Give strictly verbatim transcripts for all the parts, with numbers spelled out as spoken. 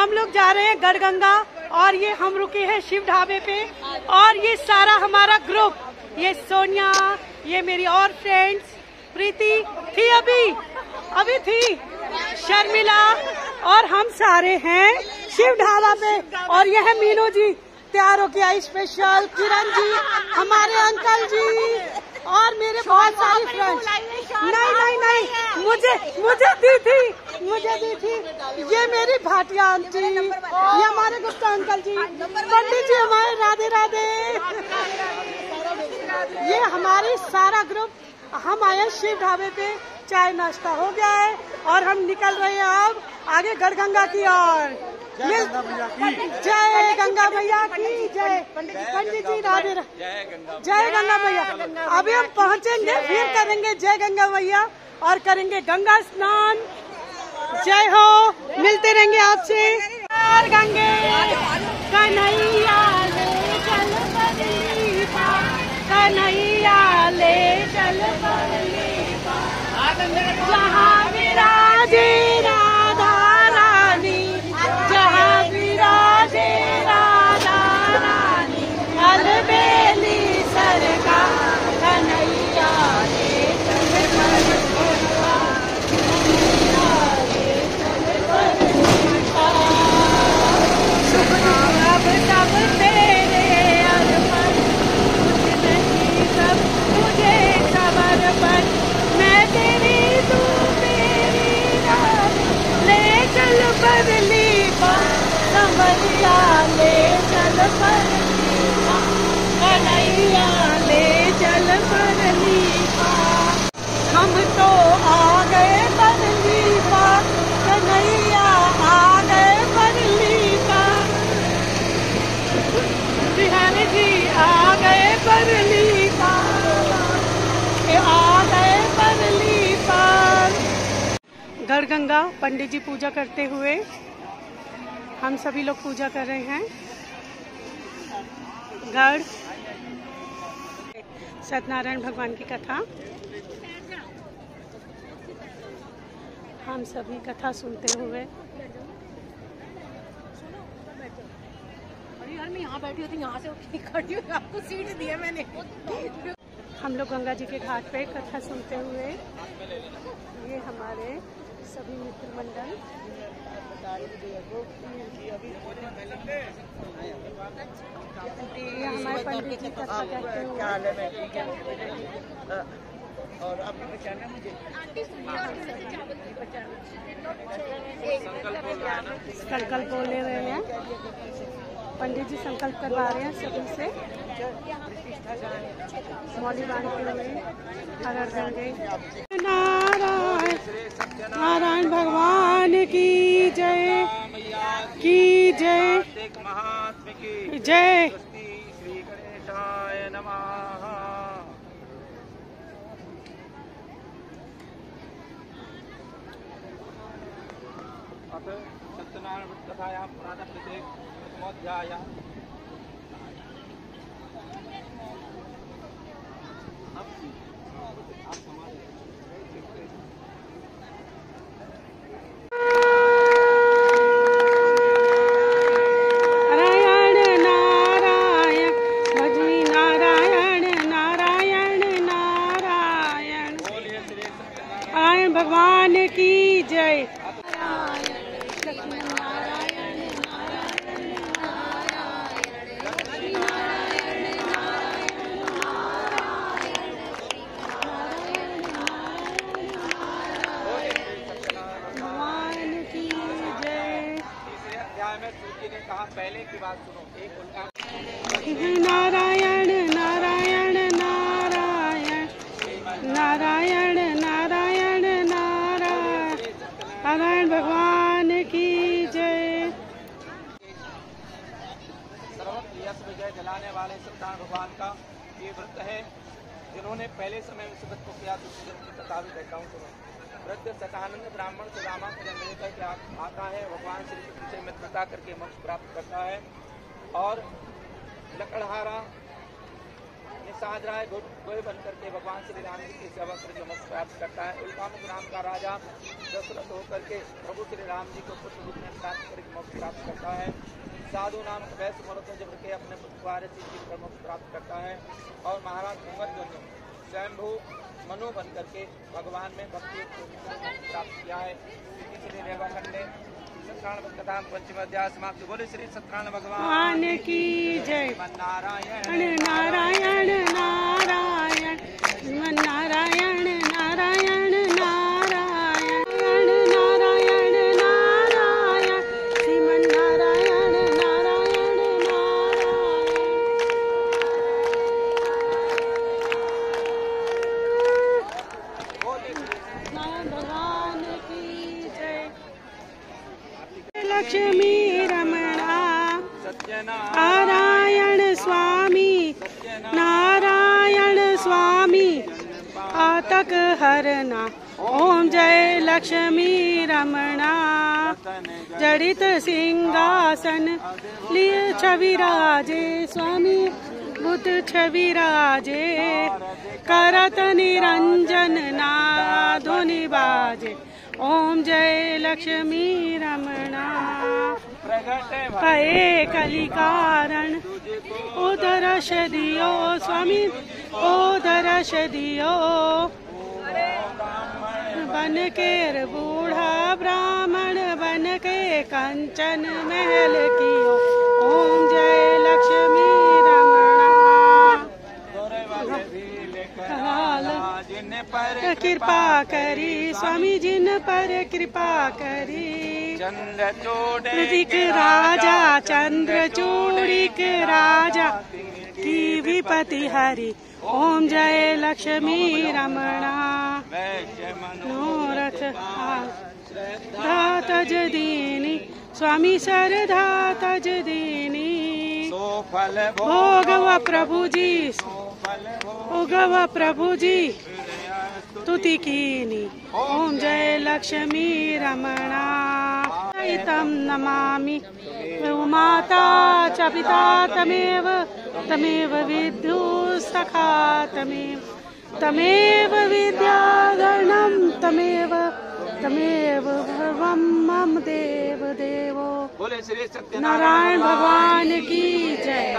हम लोग जा रहे हैं गढ़गंगा और ये हम रुके हैं शिव ढाबे पे और ये सारा हमारा ग्रुप, ये सोनिया, ये मेरी और फ्रेंड्स, प्रीति थी अभी अभी थी, शर्मिला और हम सारे हैं शिव ढाबा पे। और ये है मीनू जी तैयार हो के आई स्पेशल, किरण जी, हमारे अंकल जी और मेरे बहुत सारी फ्रेंड्स। नहीं नहीं नहीं मुझे मुझे दी थी मुझे दी थी ये मेरी भाटिया आंटी, ये हमारे गुप्ता अंकल जी, पंडित जी हमारे, राधे राधे। ये हमारी सारा ग्रुप, हम आए शिव ढाबे पे, चाय नाश्ता हो गया है और हम निकल रहे हैं अब आगे गढ़गंगा की ओर। जय गंगा मैया की जय। पंडित जी राधे राधे, जय गंगा मैया। अभी हम पहुंचेंगे फिर करेंगे जय गंगा मैया और करेंगे गंगा स्नान। जय हो, मिलते रहेंगे आपसे। गंगे कन्हैया ले चल बरली पार, कन्हैया ले चल बरली पार, जहाँ विराजे राधा रानी, जहाँ विराजे राधा रानी, अलबेली सरकार, कन्हैया ले चल बरली पार, कन्हैया ले चल बरली पार। शुभ अब तब तेरे अर्पण, कुछ नहीं सब तुझे खबर पर, मैं तेरी तू मेरी रानी, ले चल बरली पार, कन्हैया ले चल बरली पार, कन्हैया ले चल बरली पार। हम तो आ गए बरली पार, कन्हैया आ गए बरली पार, बिहारी जी आ गए बरली पार, आ गए बरली पार। गढ़गंगा पंडित जी पूजा करते हुए, हम सभी लोग पूजा कर रहे हैं। गढ़ सत्यनारायण भगवान की कथा, हम सभी कथा सुनते हुए। यार मैं यहाँ बैठी होती, यहाँ से खड़ी हुई, आपको सीट दी है मैंने। हम लोग गंगा जी के घाट पे कथा सुनते हुए, ये हमारे सभी मित्र मंडल, ये हमारे पंडित जी कथा कहते हुए। और आपने पहचाना मुझे? संकल्प बोले हुए हैं, पंडित जी संकल्प करवा रहे हैं सभी से, मौली बांधते हुए। हर हर गंगे नारायण, नारायण भगवान की जय की जय जय। श्री गणेशाय नमः। अथ सत्यनारायण कथायां पुराणकृते प्रथमोऽध्यायः। भगवान की जय। ने कहा पहले की बात सुनो, एक उल्टा। नारायण नारायण नारायण नारायण नारायण नारायण, नारायण भगवान की जय। सर्वत्र यश विजय जलाने वाले सत्यनारायण भगवान का ये व्रत है, जिन्होंने पहले समय में सुगत को किया, दूसरे जन्म की कथा भी कहता हूँ सुनो। वृद्ध सतानंद ब्राह्मण सुदामा को जन्म लेकर के आता है, भगवान श्री कृष्ण से मित्रता करके मोक्ष प्राप्त करता है। और लकड़हारा निषाद राय गोय बन करके भगवान श्री राम जी की सेवा करके मोक्ष प्राप्त करता है। उल्कामुख नाम का राजा दशरथ होकर के प्रभु श्री राम जी को पुत्र रूप में प्राप्त करके मोक्ष प्राप्त करता है। साधु नाम वैश्य मनुष्य जब के अपने द्वारे सिद्धि कर्मों को प्राप्त करता है। और महाराज घूंघट जो स्वयंभू मनु बन करके भगवान में भक्ति प्राप्त किया है। इसलिए रेवा खंडे सत्यनारायण कथा पंचम अध्याय समाप्त। बोले श्री सत्यनारायण भगवान की जय। नारायण नारायण नारायण नारायण नारायण नारायण नारायण नारायण श्रीमन नारायण नारायण नारायण भगवान की जय। लक्ष्मी रमणा नारायण स्वामी नारायण स्वामी आतक हरना। ओम जय लक्ष्मी रमणा। जड़ित सिंहासन लिए छवि राजे स्वामी बुद्ध छवि राजे। करत निरंजन नादुनि बाजे। ओम जय लक्ष्मी रमणा। पए कली कारण उदरश दियो स्वामी उदरश दियो। बन के बूढ़ा ब्राह्मण बन के कंचन महल कियो। ओम जय लक्ष्मी रमणा। जिन पर कृपा करी स्वामी जिन पर कृपा करी। चंद्र चूड़िक राजा चंद्र चूड़िक राजा की विपति हरि। ओम जय लक्ष्मी रमणा। मनोरथ श्रद्धा तज दीनी स्वामी श्रद्धा तज दीनी। भोगव प्रभु जी भोगव प्रभु जी स्तुति कीनी। ओम जय लक्ष्मी रमणा। तम नमामि माता च पिता तमेव तमेव विद्यु सखा तमेव तमेव विद्याधरणं तमेव तमेव सर्वं मम देव देवो। बोले श्री सत्यनारायण नारायण भगवान की जय।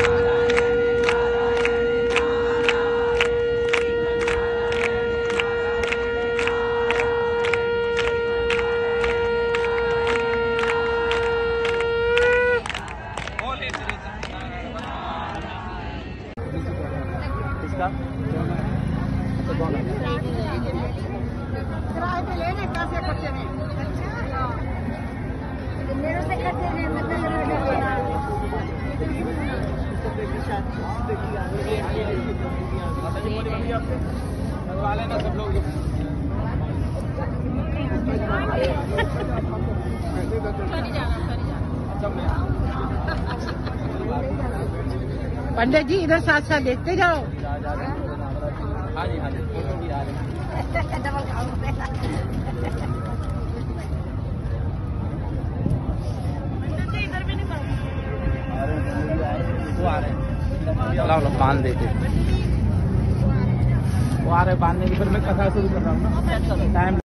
किराए पे लेने पैसे खर्चे में। मेरे से खर्चे में मतलब वाले ना सब लोग पंडित जी इधर साथ साथ देखते जाओ। हाँ जी हाँ जी फोटो भी आ रहे हैं। वो आ रहे हैं बांध देते वो आ रहे बांधने की। फिर मैं कथा शुरू कर रहा हूँ ना टाइम